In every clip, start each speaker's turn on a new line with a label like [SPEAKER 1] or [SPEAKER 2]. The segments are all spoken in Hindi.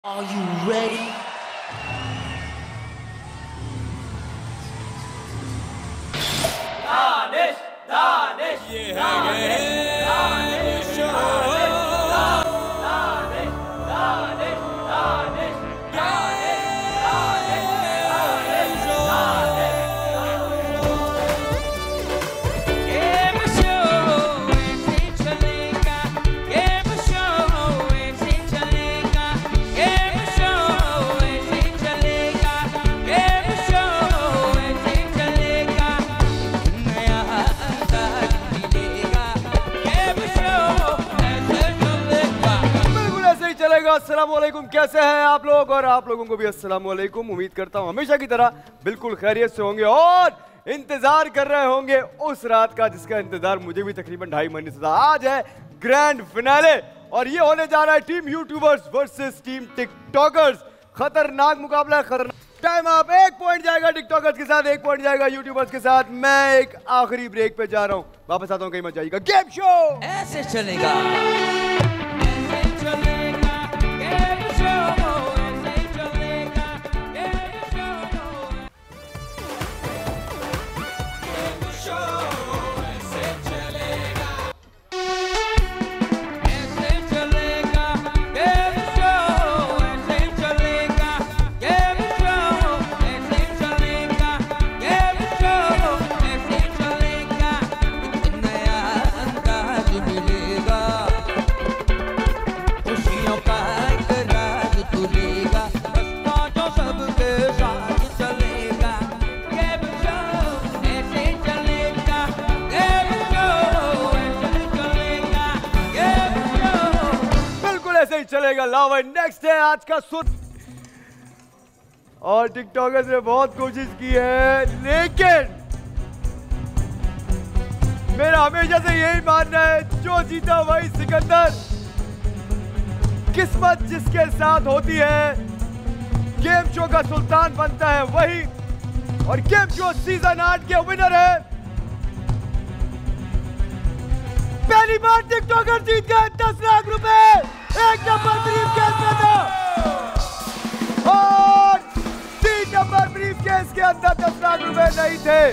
[SPEAKER 1] Are you ready? Danish, Danish, yeah, Danish, Danish, Danish, Danish, Danish, Danish,
[SPEAKER 2] अस्सलामुअलैकुम। कैसे हैं आप लोग? और आप लोगों को भी अस्सलामुअलैकुम। उम्मीद करता हूं हमेशा की तरह बिल्कुल खैरियत से होंगे और इंतजार कर रहे होंगे उस रात का जिसका इंतजार मुझे भी तकरीबन 2.5 महीने से था। आज है ग्रैंड फिनाले और ये होने जा रहा है team YouTubers versus team TikTokers. खतरनाक मुकाबला है, खतरनाक। टाइम आप 1 पॉइंट जाएगा टिकटॉकर्स के साथ, 1 पॉइंट जाएगा यूट्यूबर्स के साथ। मैं एक आखिरी ब्रेक पे जा रहा हूं, वापस आता हूं, कहीं मत जाइएगा। गेम शो
[SPEAKER 1] ऐसे चलेगा।
[SPEAKER 2] चलेगा। लाओ नेक्स्ट है आज का सुर। और टिकटॉकर्स ने बहुत कोशिश की है लेकिन मेरा हमेशा से यही मानना है, जो जीता वही सिकंदर। किस्मत जिसके साथ होती है गेम शो का सुल्तान बनता है वही। और गेम शो सीजन 8 के विनर है। पहली बार टिकटॉकर जीत गए 10 लाख रुपए। 1 नंबर ब्रीफकेस में था और 3 नंबर ब्रीफकेस के अंदर 10 लाख रुपए नहीं थे।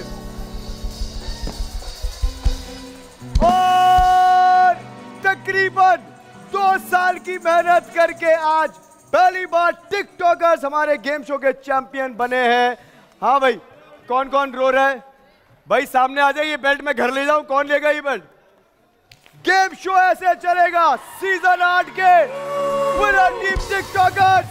[SPEAKER 2] और तकरीबन 2 साल की मेहनत करके आज पहली बार टिकटॉकर्स हमारे गेम शो के चैंपियन बने हैं। हाँ भाई, कौन कौन रो रहा है? भाई सामने आ जाइए, बेल्ट में घर ले जाऊं, कौन लेगा ये बेल्ट? गेम शो ऐसे चलेगा। सीजन 8 के विनर टीम टिकटॉकर्स।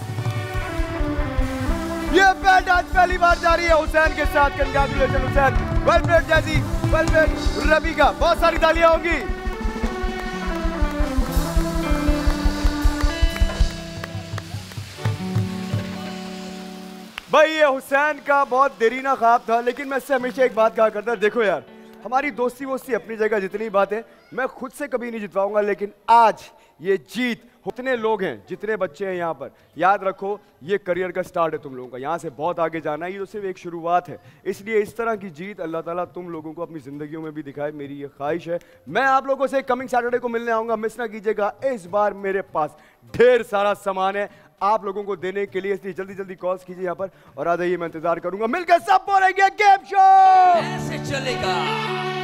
[SPEAKER 2] ये बेल्ट आज पहली बार जा रही है हुसैन के साथ। कंग्रेचुलेशन हुसैन। वेल प्लेड जैसी, वेल प्लेड रवि का। बहुत सारी तालियां होंगी। भाई ये हुसैन का बहुत देरीना ख्वाब था, लेकिन मैं इससे हमेशा एक बात कहा करता, देखो यार हमारी दोस्ती वोस्ती अपनी जगह, जितनी बात है मैं खुद से कभी नहीं जितवाऊंगा, लेकिन आज ये जीत उतने लोग हैं, जितने बच्चे हैं यहाँ पर, याद रखो ये करियर का स्टार्ट है तुम लोगों का। यहाँ से बहुत आगे जाना है, ये तो सिर्फ एक शुरुआत है। इसलिए इस तरह की जीत अल्लाह ताला तुम लोगों को अपनी जिंदगियों में भी दिखाए, मेरी ये ख्वाहिश है। मैं आप लोगों से कमिंग सैटरडे को मिलने आऊंगा, मिस ना कीजिएगा। इस बार मेरे पास ढेर सारा सामान है आप लोगों को देने के लिए, इसलिए जल्दी जल्दी कॉल्स कीजिए यहाँ पर और आ जाइए, मैं इंतजार करूंगा। मिलकर सब बोलेंगे गेम शो
[SPEAKER 1] ऐसे चलेगा।